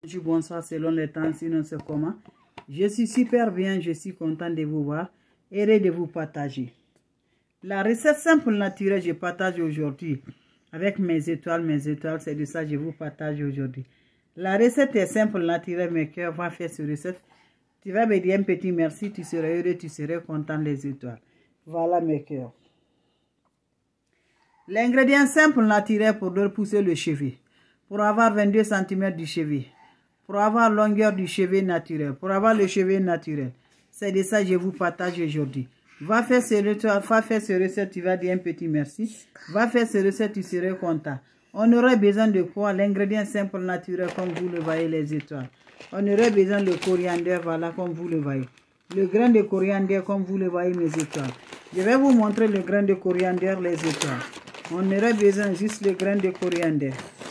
Bonsoir selon les temps, sinon c'est comment. Je suis super bien, je suis content de vous voir, heureux de vous partager. La recette simple naturelle, je partage aujourd'hui avec mes étoiles, c'est de ça que je vous partage aujourd'hui. La recette est simple, naturelle, mes cœurs vont faire cette recette. Tu vas me dire un petit merci, tu seras heureux, tu seras content les étoiles. Voilà mes cœurs. L'ingrédient simple, naturel pour repousser le cheveu. Pour avoir 22 cm du cheveu. Pour avoir longueur du cheveu naturel. Pour avoir le cheveu naturel. C'est de ça que je vous partage aujourd'hui. Va faire ce recette, tu vas dire un petit merci. Va faire ce recette, tu seras content. On aurait besoin de quoi? L'ingrédient simple naturel comme vous le voyez les étoiles. On aurait besoin de coriandre, voilà comme vous le voyez. Le grain de coriandre comme vous le voyez mes étoiles. Je vais vous montrer le grain de coriandre les étoiles. On aurait besoin juste le grain de coriandre.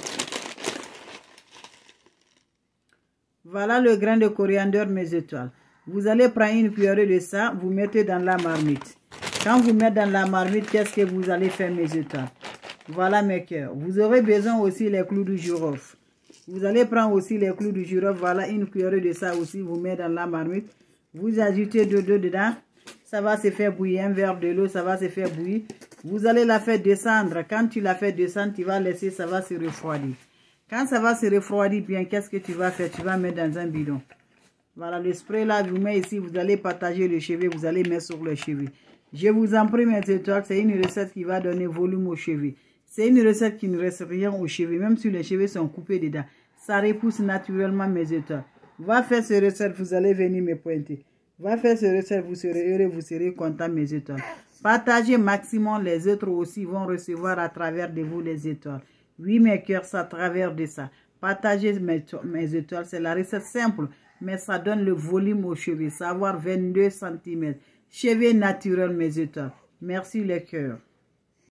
Voilà le grain de coriandre mes étoiles. Vous allez prendre une cuillerée de ça, vous mettez dans la marmite. Quand vous mettez dans la marmite, qu'est-ce que vous allez faire mes étoiles? Voilà mes cœurs. Vous aurez besoin aussi les clous de girofle. Vous allez prendre aussi les clous de girofle. Voilà une cuillerée de ça aussi, vous mettez dans la marmite. Vous ajoutez de l'eau dedans. Ça va se faire bouillir, un verre de l'eau, ça va se faire bouillir. Vous allez la faire descendre. Quand tu la fais descendre, tu vas laisser, ça va se refroidir. Quand ça va se refroidir bien, qu'est-ce que tu vas faire? Tu vas mettre dans un bidon. Voilà, le spray là, je vous mets ici, vous allez partager le cheveu, vous allez mettre sur le cheveu. Je vous en prie mes étoiles, c'est une recette qui va donner volume aux cheveux. C'est une recette qui ne reste rien aux cheveux, même si les cheveux sont coupés dedans. Ça repousse naturellement mes étoiles. Va faire ce recette, vous allez venir me pointer. Va faire ce recette, vous serez heureux, vous serez content mes étoiles. Partagez maximum, les autres aussi vont recevoir à travers de vous les étoiles. Oui mes cœurs, c'est à travers de ça. Partagez mes étoiles, c'est la recette simple, mais ça donne le volume aux cheveux. Savoir 22 cm. Cheveux naturels mes étoiles. Merci les cœurs.